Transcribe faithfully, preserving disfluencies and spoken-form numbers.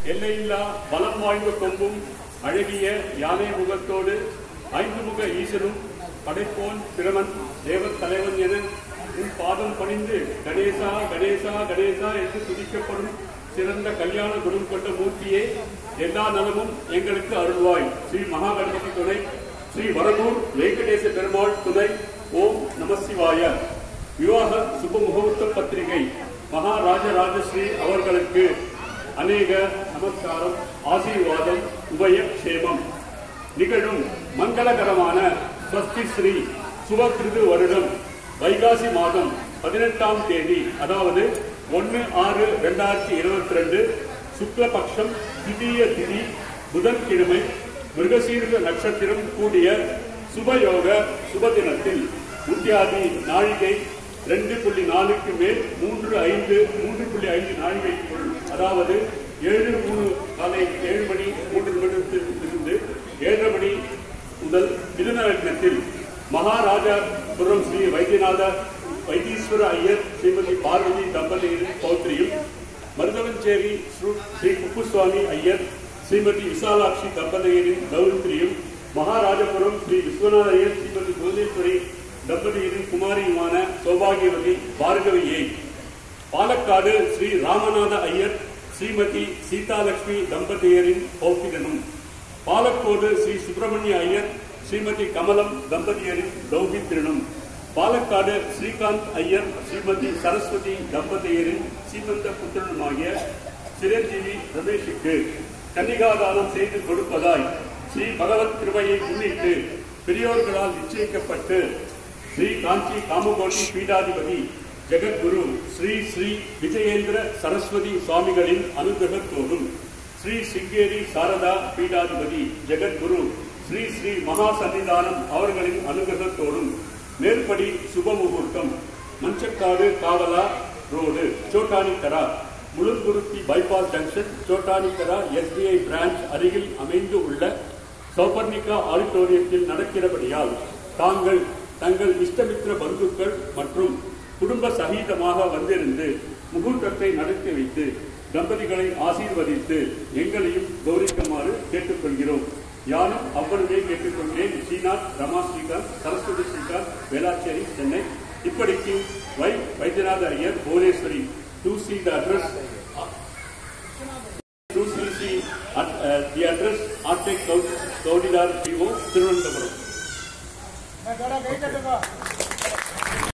எல்லையில்லா பலம் வாய்ந்த கொம்பும் அழகிய யானை முகத்தோடு ஐந்து முக ஈசனும் படைப்போன் பிரமன் தேவ தலைவன் என உன் பாதம் பணிந்து கணேசா கணேசா கணேசா என்று துதிக்கப்படும் சிறந்த கல்யாண குணம் கொண்ட மூர்த்தியே, எல்லா நலமும் எங்களுக்கு அருள்வாய். ஸ்ரீ மகாகணபதி துணை, ஸ்ரீ வரகூர் வெங்கடேச பெருமாள் துணை. ஓம் நம சிவாய. விவாக சுப முகூர்த்த பத்திரிகை மகாராஜராஜஸ்ரீ அவர்களுக்கு அநேக நமஸ்காரம், ஆசீர்வாதம், உபய க்ஷேமம். நிகழும் மங்களகரமான ஸ்வஸ்தி ஸ்ரீ சுபகிருது வருடம் வைகாசி மாதம் பதினெட்டாம் தேதி, அதாவது ஒன்னு ஆறு இரண்டாயிரத்தி இருபத்தி ரெண்டு சுக்லபக்ஷம் திதிய திதி புதன்கிழமை மிருகசீர்ஷ நட்சத்திரம் கூடிய சுபயோக சுபதினத்தில் உத்தியாதி நாழிகை ரெண்டு புள்ளி நாலுக்கு மேல் மூன்று ஐந்து மூன்று புள்ளி ஐந்து நாழிகைக்குள், அதாவது ஏழு மூணு காலை ஏழு மணி மூன்று நிமிடத்தில் இருந்து ஏழரை மணி முதல் மிதுன லக்னத்தில் மகாராஜபுரம் ஸ்ரீ வைத்தியநாத வைத்தீஸ்வர ஐயர் ஸ்ரீமதி பார்வதி தம்பதியின் பௌத்திரியும், மருதவஞ்சேரி ஸ்ரீ குப்புசுவாமி ஐயர் ஸ்ரீமதி விசாலாட்சி தம்பதியின் கௌரியும், மகாராஜபுரம் ஸ்ரீ விஸ்வநாத ஐயர் ஸ்ரீமதி புவனேஸ்வரி தம்பதியின் குமாரியுமான சௌபாகியவதி பார்கவியை, பாலக்காடு ஸ்ரீ ராமநாத ஐயர் ஸ்ரீமதி சீதாலட்சுமி தம்பதியரின் பௌத்திரனும், பாலக்கோடு ஸ்ரீ சுப்பிரமணிய ஐயர் ஸ்ரீமதி கமலம் தம்பதியரின் தௌகித்திரனும், பாலக்காடு ஸ்ரீகாந்த் ஐயர் ஸ்ரீமதி சரஸ்வதி தம்பதியரின் சீமந்த புத்திரனுமாகிய சிரஞ்சீவி ரமேஷுக்கு கன்னிகாதானம் செய்து கொடுப்பதாய் ஸ்ரீ பகவத் கிருபையை முன்னிட்டு பெரியோர்களால் நிச்சயிக்கப்பட்டு ஸ்ரீ காஞ்சி காமகோட்டி பீடாதிபதி ஜெகத்குரு ஸ்ரீ ஸ்ரீ விஜயேந்திர சரஸ்வதி சுவாமிகளின் அனுகிரகத்தோடும், ஸ்ரீ சிங்கேரி சாரதா பீடாதிபதி ஜெகத்குரு ஸ்ரீ ஸ்ரீ மகா சன்னிதானம் அவர்களின் அனுகிரகத்தோடும் மேற்படி சுப முகூர்த்தம் Manjakkadu Kavala road Chottanikkara Mulanthuruthy bypass junction Chottanikkara SBI branch அருகில் அமைந்து உள்ள சௌபர்ணிகா ஆடிட்டோரியத்தில் நடக்கிறபடியால் தாங்கள் தங்கள் இஷ்டமித்திர பந்துக்கள் மற்றும் குடும்ப சகிதமாக வந்திருந்து முகூர்த்தத்தை நடத்தி வைத்து தம்பதிகளை ஆசீர்வதித்து எங்களையும் கௌரிக்குமாறு கேட்டுக்கொள்கிறோம். யாரும் அவ்வளவே கேட்டுக்கொண்டேன். ஸ்ரீநாத், ரமா ஸ்ரீகாந்த், சரஸ்வதி ஸ்ரீகாந்த், வேளாச்சேரி, சென்னை. இப்படிக்கு V Vaidyanatha Iyer, Bhuvaneswari. To see the address to see see the address Artech Kowdiar PO Thiruvananthapuram.